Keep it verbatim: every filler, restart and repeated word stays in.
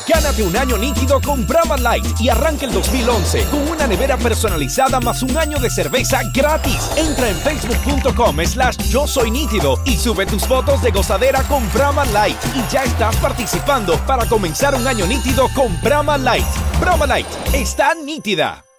Gánate un año nítido con Brahma Light y arranca el dos mil once con una nevera personalizada más un año de cerveza gratis. Entra en facebook punto com slash yo soy nítido y sube tus fotos de gozadera con Brahma Light y ya estás participando para comenzar un año nítido con Brahma Light. Brahma Light está nítida.